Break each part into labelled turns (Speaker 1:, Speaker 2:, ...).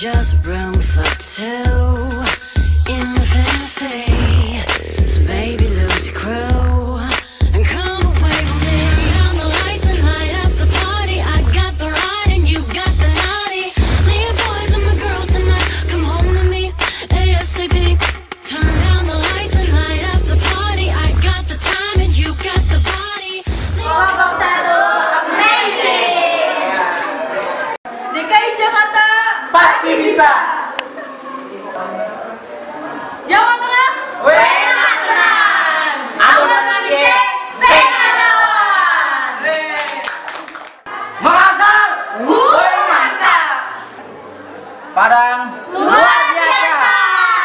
Speaker 1: just room for two in the fantasy. So baby, lose your crew and come away with me. Turn the lights and light up the party. I got the ride and you got the naughty. Leave your boys and my girls tonight. Come home with me ASAP. Turn down the lights and light up the party. I got the time and you got the body.
Speaker 2: Kelompok 1 amazing. DKI Jakarta
Speaker 3: pasti bisa.
Speaker 2: Jawa Tengah enak tenan. Abang Manisnya Sengajawan.
Speaker 3: Makassar
Speaker 2: Mantap.
Speaker 3: Padang
Speaker 2: Luar biasa.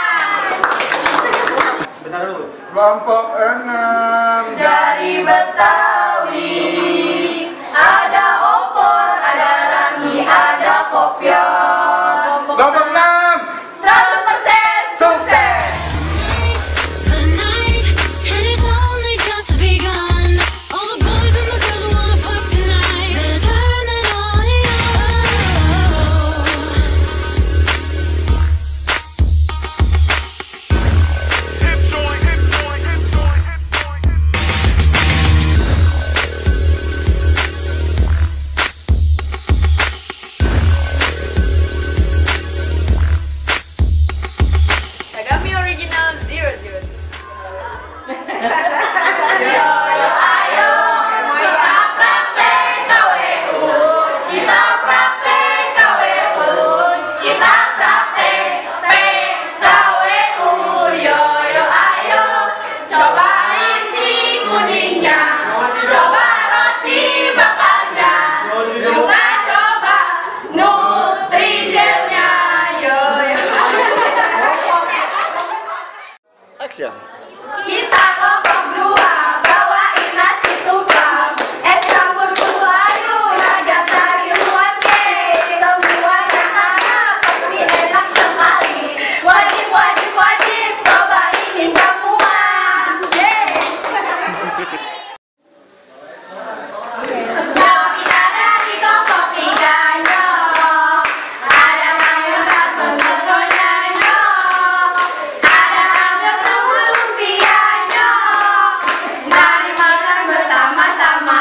Speaker 3: benar dulu. Kelompok 6
Speaker 2: Dari Betawi ada opor, ada rangi, ada kopior.
Speaker 3: Kelompok 6
Speaker 2: 100% sukses.
Speaker 1: The night, and it's only just begun. All the boys and the girls wanna fuck tonight. Better turn that audio.
Speaker 2: Sagami Original 00.
Speaker 3: Action.
Speaker 2: Kita kelompok 2 bawain nasi tumpang, es campur kudu ayu, naga sari ruan cake. Semuanya sama pasti enak sekali. Wajib wajib wajib coba ini semua. Kalau kita dari kelompok 3 nyok, ada sayur sama sotonya nyok, ada anggur sama lumpia nyok. Mari makan bersama-sama.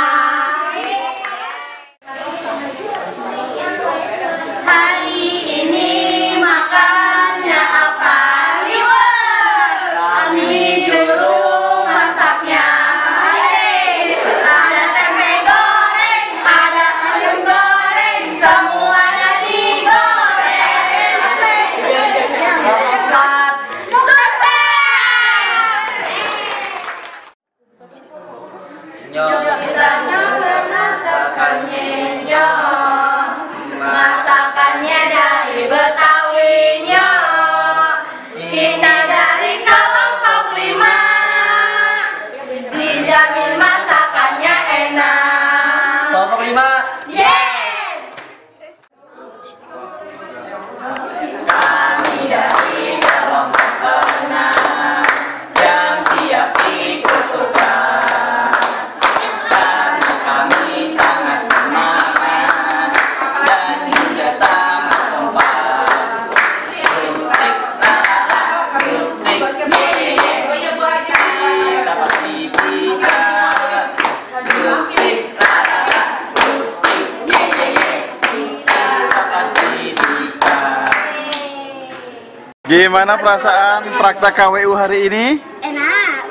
Speaker 2: Hari ini makannya apa? Liwet. Kami juru masaknya. Ada tempe goreng, ada ayam goreng, semuanya digoreng. Yang keempat, sukses. Kita nyolong masakannya nyok. Masakannya dari Betawi nyok. Kita dari kelompok 5. Dijamin masakannya enak.
Speaker 3: Kelompok 5
Speaker 2: Yes. Kami dari kelompok 6 yang siap ikut tugas. Karena kami sangat semangat dan juga sangat kompak. Grup 6 kita pasti bisa. Grup 6 Grup 6 kita pasti bisa.
Speaker 4: Gimana perasaan praktek KWU hari ini?
Speaker 2: Enak.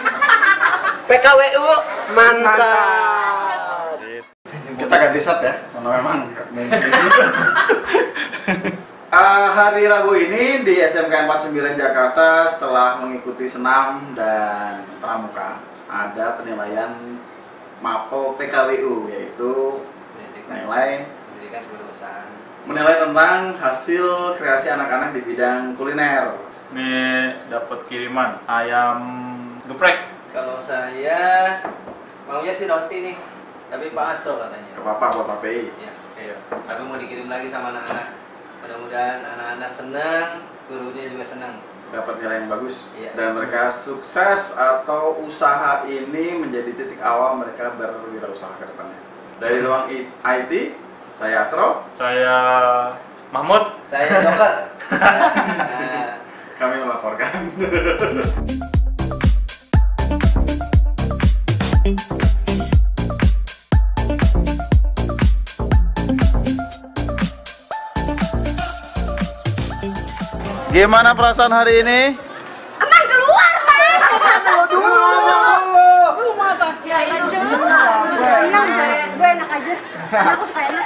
Speaker 3: PKWU mantap.
Speaker 4: Kita ganti set ya, karena memang hari Rabu ini di SMK 49 Jakarta setelah mengikuti senam dan pramuka ada penilaian MAPO PKWU, yaitu menilai tentang hasil kreasi anak-anak di bidang kuliner.
Speaker 5: Ini dapat kiriman ayam geprek.
Speaker 6: Kalau saya maunya sih roti nih, tapi Pak Astro katanya.
Speaker 4: Gak apa-apa buat PPI.
Speaker 6: Iya. Tapi mau dikirim lagi sama anak-anak. Mudah-mudahan anak-anak senang, gurunya juga senang.
Speaker 4: Dapat nilai yang bagus.
Speaker 6: Iya.
Speaker 4: Dan mereka sukses atau usaha ini menjadi titik awal mereka berwirausaha ke depannya. Dari ruang IT, saya Astro.
Speaker 5: Saya Mahmud.
Speaker 6: Saya Joker. Nah,
Speaker 4: Kami melaporkan.
Speaker 7: Gimana perasaan hari ini?
Speaker 2: Aman keluar, Mas.
Speaker 8: Lu mau apa? Aja. Senang gue enak aja. Karena aku suka enak.